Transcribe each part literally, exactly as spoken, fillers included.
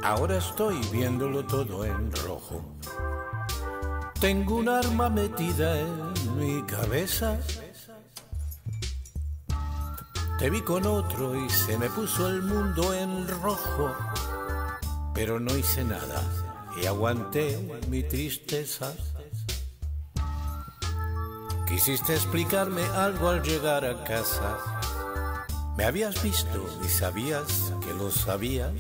Ahora estoy viéndolo todo en rojo. Tengo un arma metida en mi cabeza. Te vi con otro y se me puso el mundo en rojo. Pero no hice nada y aguanté mi tristeza. Quisiste explicarme algo al llegar a casa. Me habías visto y sabías que lo sabías,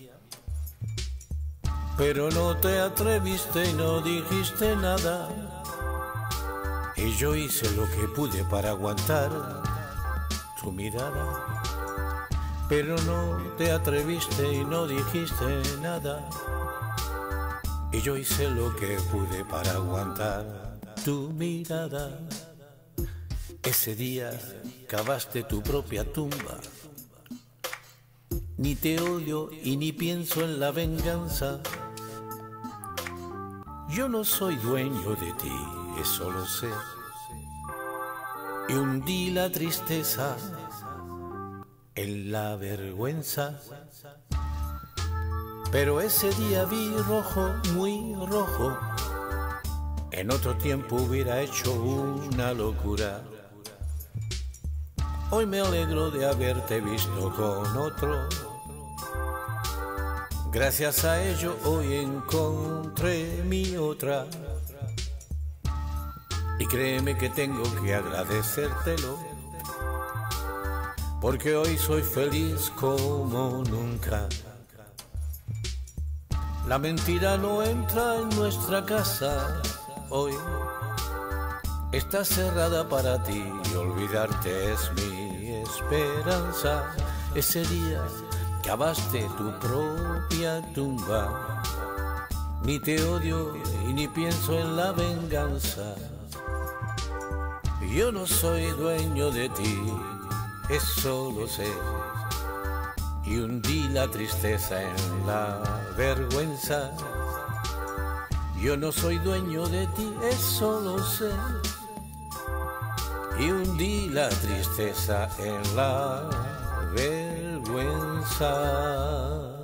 pero no te atreviste y no dijiste nada. Y yo hice lo que pude para aguantar tu mirada, pero no te atreviste y no dijiste nada. Y yo hice lo que pude para aguantar tu mirada. Ese día cavaste tu propia tumba. Ni te odio y ni pienso en la venganza. Yo no soy dueño de ti, eso lo sé. Y hundí la tristeza en la vergüenza. Pero ese día vi rojo, muy rojo. En otro tiempo hubiera hecho una locura. Hoy me alegro de haberte visto con otro. Gracias a ello hoy encontré mi otra. Y créeme que tengo que agradecértelo, porque hoy soy feliz como nunca. La mentira no entra en nuestra casa hoy. Está cerrada para ti y olvidarte es mi esperanza. Ese día cavaste tu propia tumba. Ni te odio y ni pienso en la venganza. Yo no soy dueño de ti, eso lo sé. Y hundí la tristeza en la vergüenza. Yo no soy dueño de ti, eso lo sé. Y hundí la tristeza en la vergüenza.